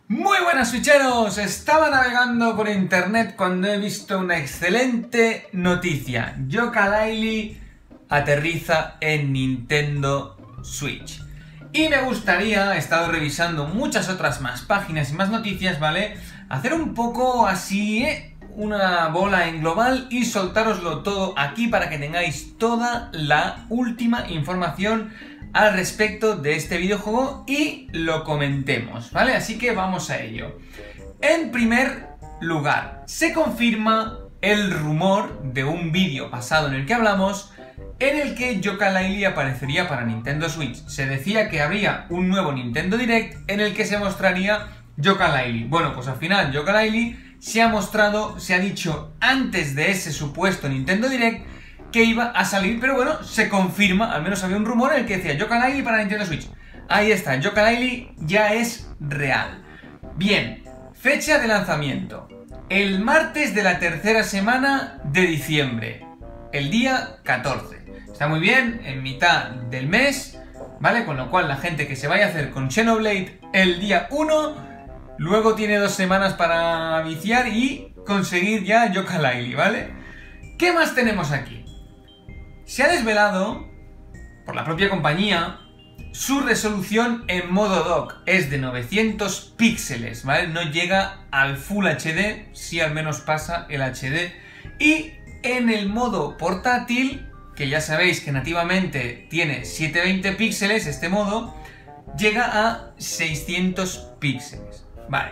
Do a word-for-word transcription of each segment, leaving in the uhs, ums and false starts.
Muy buenas switcheros, estaba navegando por internet cuando he visto una excelente noticia. Yooka-Laylee aterriza en Nintendo Switch. Y me gustaría, he estado revisando muchas otras más páginas y más noticias, ¿vale? Hacer un poco así, ¿eh? Una bola en global y soltároslo todo aquí para que tengáis toda la última información al respecto de este videojuego y lo comentemos, ¿vale? Así que vamos a ello. En primer lugar, se confirma el rumor de un vídeo pasado en el que hablamos en el que Yooka-Laylee aparecería para Nintendo Switch. Se decía que habría un nuevo Nintendo Direct en el que se mostraría Yooka-Laylee. Bueno, pues al final Yooka-Laylee se ha mostrado, se ha dicho antes de ese supuesto Nintendo Direct que iba a salir, pero bueno, se confirma, al menos había un rumor en el que decía Yooka-Laylee para Nintendo Switch. Ahí está, Yooka-Laylee ya es real. Bien, fecha de lanzamiento. El martes de la tercera semana de diciembre, el día catorce. Está muy bien, en mitad del mes, ¿vale? Con lo cual la gente que se vaya a hacer con Xenoblade el día uno, luego tiene dos semanas para viciar y conseguir ya Yooka-Laylee, ¿vale? ¿Qué más tenemos aquí? Se ha desvelado, por la propia compañía, su resolución en modo dock. Es de novecientos píxeles, ¿vale? No llega al Full H D, sí al menos pasa el H D. Y en el modo portátil, que ya sabéis que nativamente tiene setecientos veinte píxeles, este modo, llega a seiscientos píxeles, ¿vale?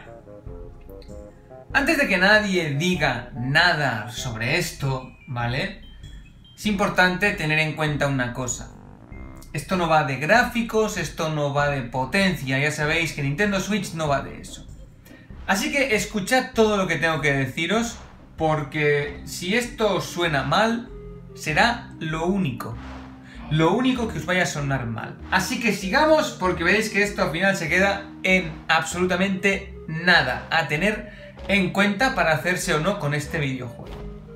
Antes de que nadie diga nada sobre esto, ¿vale? Es importante tener en cuenta una cosa. Esto no va de gráficos, esto no va de potencia, ya sabéis que Nintendo Switch no va de eso. Así que escuchad todo lo que tengo que deciros, porque si esto os suena mal, será lo único. Lo único que os vaya a sonar mal. Así que sigamos, porque veréis que esto al final se queda en absolutamente nada a tener en cuenta para hacerse o no con este videojuego.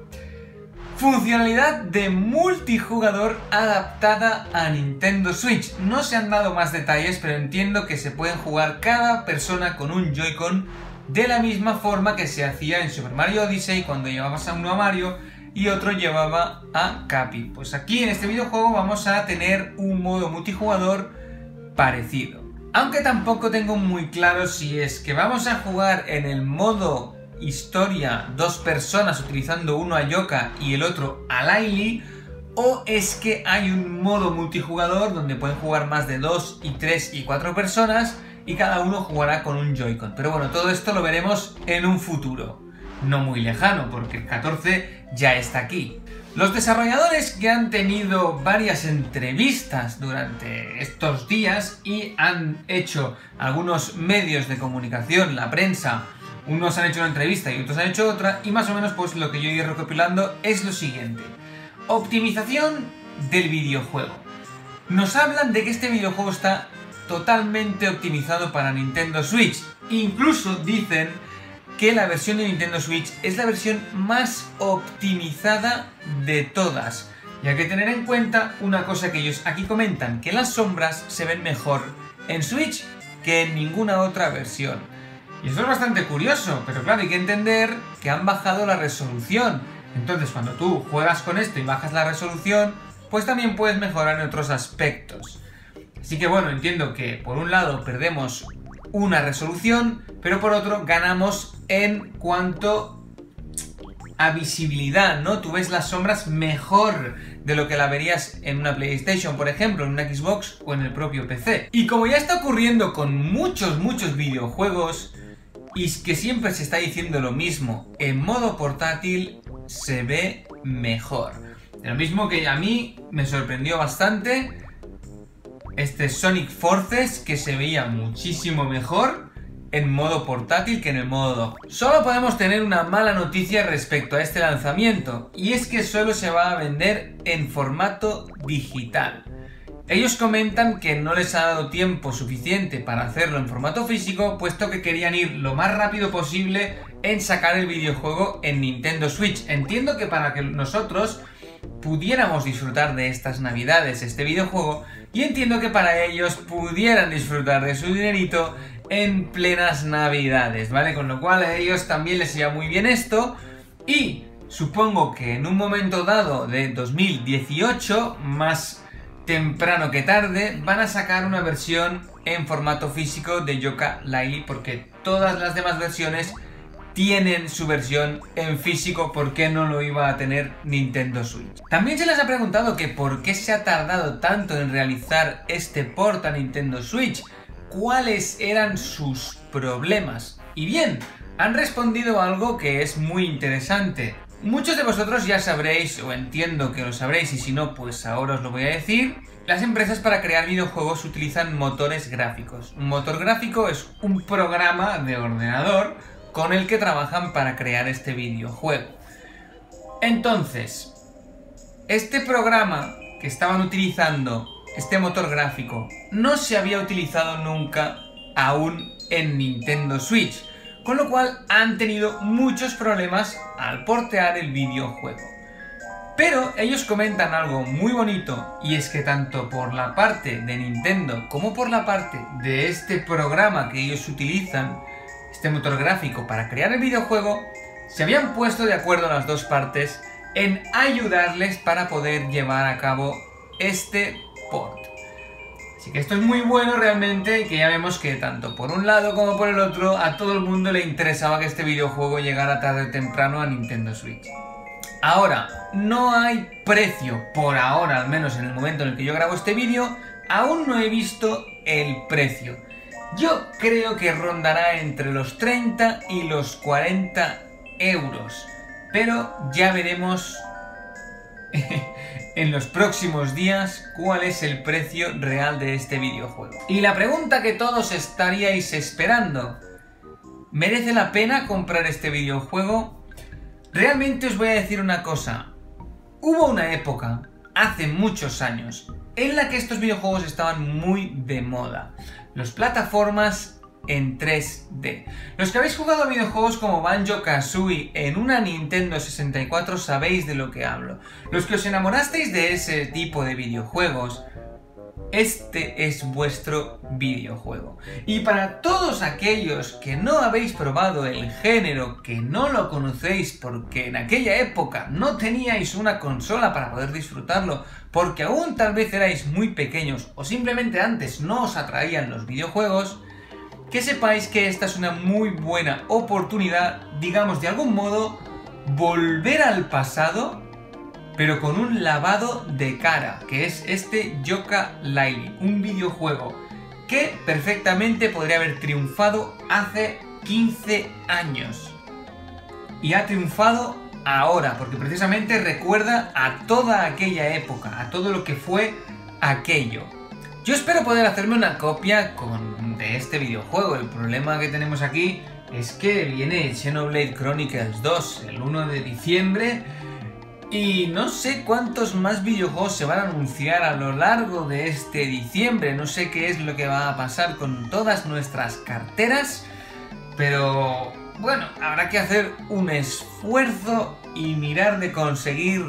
Funcionalidad de multijugador adaptada a Nintendo Switch. No se han dado más detalles, pero entiendo que se pueden jugar cada persona con un Joy-Con de la misma forma que se hacía en Super Mario Odyssey cuando llevabas a uno a Mario y otro llevaba a Cappy. Pues aquí en este videojuego vamos a tener un modo multijugador parecido. Aunque tampoco tengo muy claro si es que vamos a jugar en el modo historia dos personas utilizando uno a Yooka y el otro a Laylee, o es que hay un modo multijugador donde pueden jugar más de dos y tres y cuatro personas y cada uno jugará con un Joy-Con. Pero bueno, todo esto lo veremos en un futuro no muy lejano, porque el catorce ya está aquí. Los desarrolladores, que han tenido varias entrevistas durante estos días y han hecho algunos medios de comunicación, la prensa, unos han hecho una entrevista y otros han hecho otra, y más o menos pues lo que yo he ido recopilando es lo siguiente. Optimización del videojuego. Nos hablan de que este videojuego está totalmente optimizado para Nintendo Switch. Incluso dicen que la versión de Nintendo Switch es la versión más optimizada de todas. Y hay que tener en cuenta una cosa que ellos aquí comentan, que las sombras se ven mejor en Switch que en ninguna otra versión. Y eso es bastante curioso, pero claro, hay que entender que han bajado la resolución. Entonces, cuando tú juegas con esto y bajas la resolución, pues también puedes mejorar en otros aspectos. Así que bueno, entiendo que por un lado perdemos una resolución, pero por otro ganamos en cuanto a visibilidad, ¿no? Tú ves las sombras mejor de lo que la verías en una PlayStation, por ejemplo, en una Xbox o en el propio P C. Y como ya está ocurriendo con muchos, muchos videojuegos, y es que siempre se está diciendo lo mismo, en modo portátil se ve mejor. Lo mismo que a mí me sorprendió bastante este Sonic Forces, que se veía muchísimo mejor en modo portátil que en el modo dock. Solo podemos tener una mala noticia respecto a este lanzamiento, y es que solo se va a vender en formato digital. Ellos comentan que no les ha dado tiempo suficiente para hacerlo en formato físico, puesto que querían ir lo más rápido posible en sacar el videojuego en Nintendo Switch. Entiendo que para que nosotros pudiéramos disfrutar de estas navidades este videojuego, y entiendo que para ellos pudieran disfrutar de su dinerito en plenas navidades, ¿vale? Con lo cual a ellos también les iba muy bien esto y supongo que en un momento dado de dos mil dieciocho, más temprano que tarde, van a sacar una versión en formato físico de Yooka-Laylee, porque todas las demás versiones tienen su versión en físico. ¿Por qué no lo iba a tener Nintendo Switch? También se les ha preguntado que por qué se ha tardado tanto en realizar este port a Nintendo Switch, cuáles eran sus problemas. Y bien, han respondido algo que es muy interesante. Muchos de vosotros ya sabréis, o entiendo que lo sabréis, y si no, pues ahora os lo voy a decir. Las empresas para crear videojuegos utilizan motores gráficos. Un motor gráfico es un programa de ordenador con el que trabajan para crear este videojuego. Entonces, este programa que estaban utilizando, este motor gráfico, no se había utilizado nunca aún en Nintendo Switch, con lo cual han tenido muchos problemas al portear el videojuego. Pero ellos comentan algo muy bonito, y es que tanto por la parte de Nintendo como por la parte de este programa que ellos utilizan, este motor gráfico para crear el videojuego, se habían puesto de acuerdo las dos partes en ayudarles para poder llevar a cabo este port. Así que esto es muy bueno realmente, que ya vemos que tanto por un lado como por el otro a todo el mundo le interesaba que este videojuego llegara tarde o temprano a Nintendo Switch. Ahora, no hay precio, por ahora, al menos en el momento en el que yo grabo este vídeo, aún no he visto el precio. Yo creo que rondará entre los treinta y los cuarenta euros, pero ya veremos en los próximos días cuál es el precio real de este videojuego. Y la pregunta que todos estaríais esperando, ¿merece la pena comprar este videojuego? Realmente os voy a decir una cosa. Hubo una época, hace muchos años, en la que estos videojuegos estaban muy de moda. Las plataformas en tres D. Los que habéis jugado a videojuegos como Banjo-Kazooie en una Nintendo sesenta y cuatro sabéis de lo que hablo. Los que os enamorasteis de ese tipo de videojuegos, este es vuestro videojuego. Y para todos aquellos que no habéis probado el género, que no lo conocéis porque en aquella época no teníais una consola para poder disfrutarlo, porque aún tal vez erais muy pequeños o simplemente antes no os atraían los videojuegos, que sepáis que esta es una muy buena oportunidad, digamos de algún modo, volver al pasado, pero con un lavado de cara, que es este Yooka-Laylee, un videojuego que perfectamente podría haber triunfado hace quince años. Y ha triunfado ahora, porque precisamente recuerda a toda aquella época, a todo lo que fue aquello. Yo espero poder hacerme una copia con, de este videojuego. El problema que tenemos aquí es que viene Xenoblade Chronicles dos el uno de diciembre y no sé cuántos más videojuegos se van a anunciar a lo largo de este diciembre. No sé qué es lo que va a pasar con todas nuestras carteras, pero bueno, habrá que hacer un esfuerzo y mirar de conseguir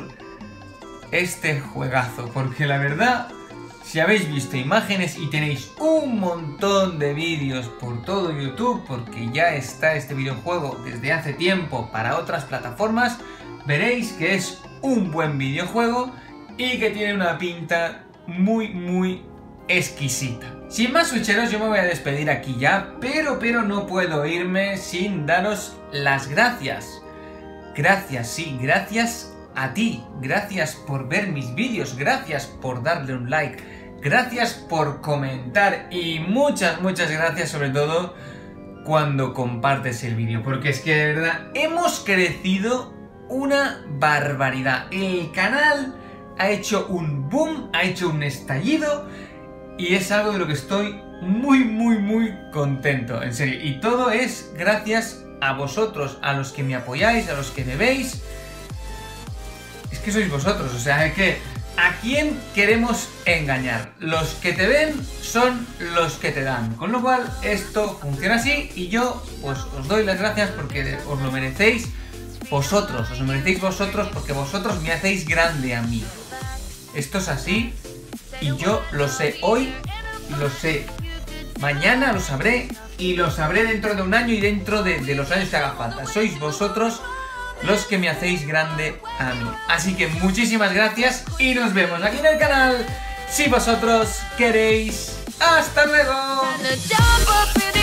este juegazo, porque la verdad, si habéis visto imágenes y tenéis un montón de vídeos por todo YouTube, porque ya está este videojuego desde hace tiempo para otras plataformas, veréis que es un buen videojuego y que tiene una pinta muy muy exquisita. Sin más switcheros, yo me voy a despedir aquí ya, pero pero no puedo irme sin daros las gracias. Gracias, sí, gracias a ti, gracias por ver mis vídeos, gracias por darle un like, gracias por comentar y muchas, muchas gracias sobre todo cuando compartes el vídeo, porque es que de verdad hemos crecido una barbaridad. El canal ha hecho un boom, ha hecho un estallido y es algo de lo que estoy muy, muy, muy contento, en serio. Y todo es gracias a vosotros, a los que me apoyáis, a los que me veis. Es que sois vosotros, o sea, es que ¿a quién queremos engañar? Los que te ven son los que te dan. Con lo cual, esto funciona así y yo pues os doy las gracias porque os lo merecéis vosotros, os lo merecéis vosotros porque vosotros me hacéis grande a mí. Esto es así y yo lo sé hoy, lo sé mañana, lo sabré y lo sabré dentro de un año y dentro de, de los años que haga falta. Sois vosotros los que me hacéis grande a mí. Así que muchísimas gracias y nos vemos aquí en el canal si vosotros queréis. ¡Hasta luego!